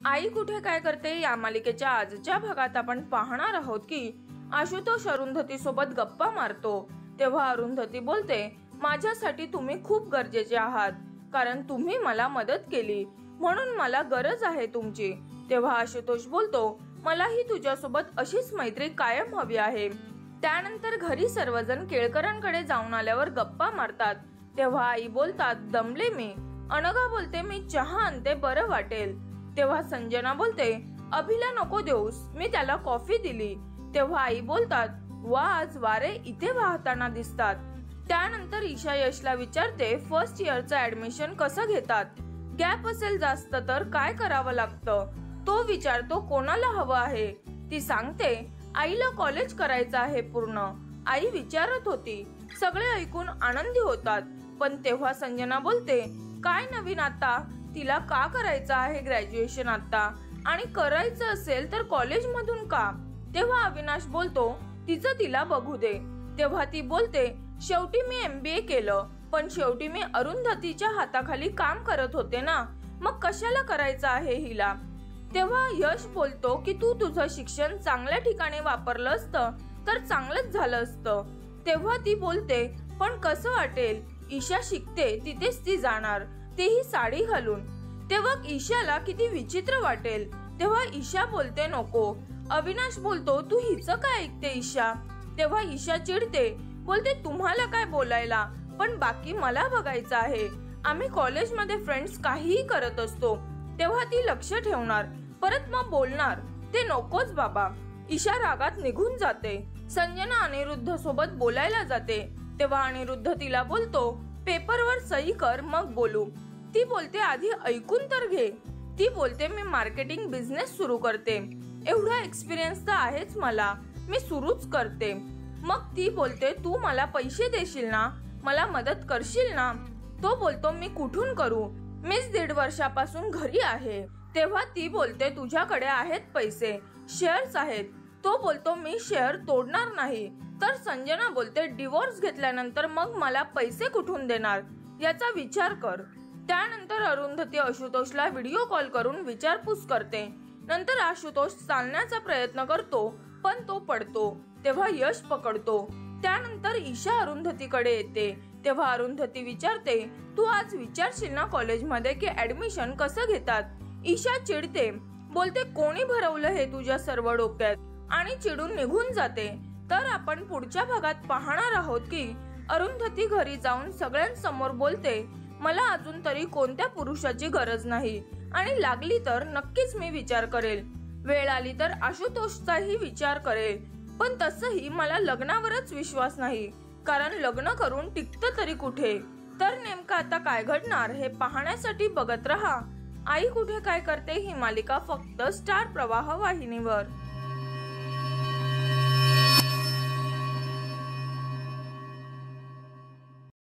आई कुठे काय करते या मालिकेच्या आजच्या भागात आपण पाहणार आहोत की आशुतोष अरुंधती सोबत गप्पा मारतो तेव्हा अरुंधती बोलते, माझ्यासाठी तुम्ही खूप गरजेचे आहात, कारण तुम्ही मला मदत केली म्हणून मला गरज आहे तुमची। तेव्हा आशुतोष बोलतो, मलाही तुझ्यासोबत अशीच मैत्री कायम हवी आहे। त्यानंतर घरी सर्वजण केळकरांकडे जाऊन आल्यावर गप्पा मारतात तेव्हा आई बोलतात, दमले मी। अनघा बोलते, मी चहा आणते, बरं वाटेल। तेव्हा संजना बोलते, अभिला नको देऊस, मी त्याला कॉफी दिली। तेव्हा आई बोलतात, वा आज वारे इथे वाहताना दिसतात। त्यानंतर ईशा यशला विचारते, फर्स्ट इयरचं ऍडमिशन कसं घेतात, गॅप असेल जास्त तर काय करावं लागतं। तो विचारतो, कोणाला हवं आहे। ती सांगते, आईला कॉलेज करायचं आहे पूर्ण। आई विचारत होती, सगळे ऐकून आनंदी होतात। पण तेव्हा संजना बोलते, काय नवीन आता, तिला का करायचं आहे ग्रॅज्युएशन आता, आणि करायचं असेल तर कॉलेज मधून का। तेव्हा अविनाश बोलतो, तिचं तिला बघू दे। तेव्हा ती बोलते, शेवटी मी MBA केलं, पण शेवटी मी अरुंधतीच्या हाताखाली काम करत होते ना, मग कशाला करायचं आहे हिला। तेव्हा यश बोलतो की तू तुझं शिक्षण चांगल्या ठिकाणी वापरलं असतं तर चांगलंच झालं असतं। तेव्हा ती बोलते, पण कसं वाटेल, ईशा शिकते तिथेच ती जाणार, तेही साडी घालून। तेव्हा ईशाला किती विचित्र वाटेल। तेव्हा ईशा बोलते, नको। अविनाश बोलतो, तू हिचं काय ऐकते ईशा। तेव्हा ईशा चिडते, बोलते, तुम्हाला काय बोलायला, पण बाकी मला बघायचं आहे। आम्ही कॉलेजमध्ये फ्रेंड्स काहीही करत असतो। तेव्हा ती लक्ष ठेवणार, परत मग बोलणार, ते नकोच बाबा। ईशा रागात निघून जाते। संजना अनिरुद्ध सोबत बोलायला जाते तेव्हा अनिरुद्ध तिला बोलतो, पेपरवर सही कर मग बोलू। ती बोलते, आधी ऐकून तर घे। ती बोलते, मी मार्केटिंग बिझनेस सुरू करते, एवढा एक्सपिरियन्स तर आहेच मला, मी सुरूच करते। मग ती बोलते, तू मला पैसे देशील ना, मला मदत करशील ना। तो बोलतो, मी कुठून करू, मीच 1.5 वर्षापासून घरी आहे। तेव्हा ती बोलते, तुझ्याकडे आहेत पैसे, शेअर्स आहेत। तो बोलतो, मी शेअर तोडणार नाही। तर संजना बोलते, डिवोर्स घेतल्यानंतर मग मला पैसे कुठून देणार, याचा विचार कर। त्यानंतर अरुंधती आशुतोषला व्हिडिओ कॉल करून विचारपूस करते। नंतर आशुतोष चालण्याचा प्रयत्न करतो पण तो पडतो तेव्हा यश पकडतो। त्यानंतर ईशा अरुंधतीकडे येते तेव्हा अरुंधती विचारते, तू आज विचारशील ना कॉलेजमध्ये की ऍडमिशन कसं घेतात। ईशा चिडते, बोलते, कोणी भरवलं हे तुझ्या सर्व डोक्यात, आणि चिडून निघून जाते। तर आपण पुढच्या भागात पाहणार आहोत की अरुंधती घरी जाऊन सगळ्यांसमोर बोलते, मला अजून तरी कोणत्या पुरुषाची गरज नाही, आणि लागली तर नक्कीच मी विचार करेल, वेळ आली तर आशुतोषचाही विचार करेल, पण तसंही मला लग्नावरच विश्वास नाही, कारण लग्न करून टिकतं तरी कुठे। तर नेमकं आता काय घडणार हे पाहण्यासाठी बघत रहा आई कुठे काय करते ही मालिका फक्त स्टार प्रवाह वाहिनीवर।